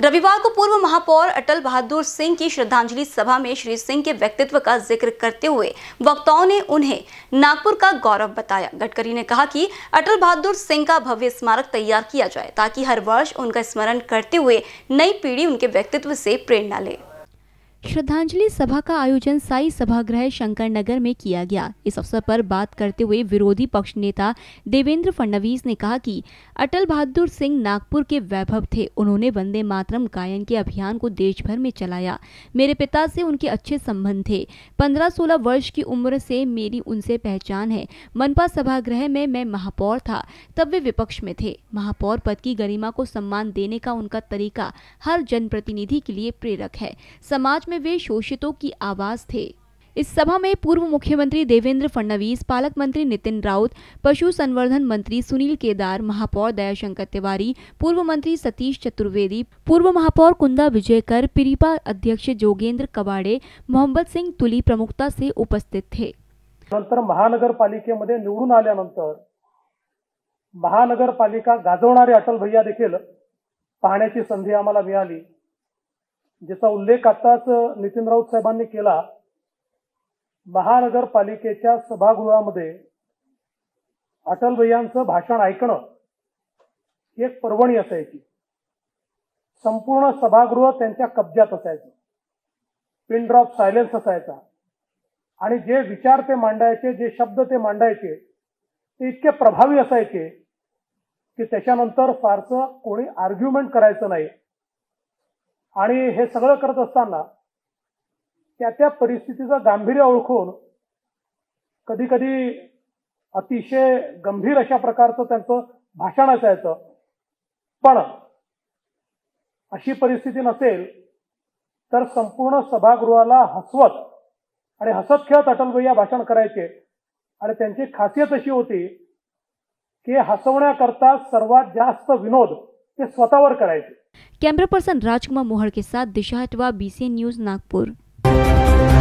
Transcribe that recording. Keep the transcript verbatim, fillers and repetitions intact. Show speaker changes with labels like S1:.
S1: रविवार को पूर्व महापौर अटल बहादुर सिंह की श्रद्धांजलि सभा में श्री सिंह के व्यक्तित्व का जिक्र करते हुए वक्ताओं ने उन्हें नागपुर का गौरव बताया। गडकरी ने कहा कि अटल बहादुर सिंह का भव्य स्मारक तैयार किया जाए ताकि हर वर्ष उनका स्मरण करते हुए नई पीढ़ी उनके व्यक्तित्व से प्रेरणा ले।
S2: श्रद्धांजलि सभा का आयोजन साई सभागृह शंकर नगर में किया गया। इस अवसर पर बात करते हुए विरोधी पक्ष नेता देवेंद्र फडणवीस ने कहा कि अटल बहादुर सिंह नागपुर के वैभव थे। उन्होंने वंदे मातरम गायन के अभियान को देश भर में चलाया। मेरे पिता से उनके अच्छे संबंध थे। पंद्रह सोलह वर्ष की उम्र से मेरी उनसे पहचान है। मनपा सभागृह में मैं महापौर था, तब वे विपक्ष में थे। महापौर पद की गरिमा को सम्मान देने का उनका तरीका हर जनप्रतिनिधि के लिए प्रेरक है। समाज में वे शोषितों की आवाज थे। इस सभा में पूर्व मुख्यमंत्री देवेंद्र फडणवीस, पालक मंत्री नितिन राउत, पशु संवर्धन मंत्री सुनील केदार, महापौर दयाशंकर तिवारी, पूर्व मंत्री सतीश चतुर्वेदी, पूर्व महापौर कुंदा विजयकर, पिरीपा अध्यक्ष जोगेंद्र कबाडे, मोहम्मद सिंह तुली प्रमुखता से उपस्थित थे।
S3: नंतर महानगरपालिकेमध्ये निवडून आल्यानंतर महानगरपालिका गाजवणारे अटल भैया देखील पाहण्याची संधी आम्हाला मिळाली, जिचा उल्लेख आताच नितीन राऊत साहेबांनी केला। महानगरपालिकेच्या सभागृहामध्ये अटल भैयांचं भाषण ऐकणं एक पर्वणी असायची। संपूर्ण सभागृह त्यांच्या कब्जात असायचं। पिन ड्रॉप सायलेन्स असायचा आणि जे विचार ते मांडायचे, जे शब्द ते मांडायचे ते इतके प्रभावी असायचे की त्याच्यानंतर फारसं कोणी आर्ग्युमेंट करायचं नाही। आणि हे सगळं करत असताना त्या त्या परिस्थितीचं गांभीर्य ओळखून कधी कधी अतिशय गंभीर अशा प्रकारचं त्यांचं भाषण असायचं। पण अशी परिस्थिती नसेल तर संपूर्ण सभागृहाला हसवत आणि हसत खेळत अटल भैया भाषण करायचे। आणि त्यांची खासियत अशी होती की हसवण्याकरता सर्वात जास्त विनोद ते स्वतःवर करायचे।
S2: कैमरा पर्सन राजकुमार मोहड़ के साथ दिशा हटवा, बीसीएन न्यूज नागपुर।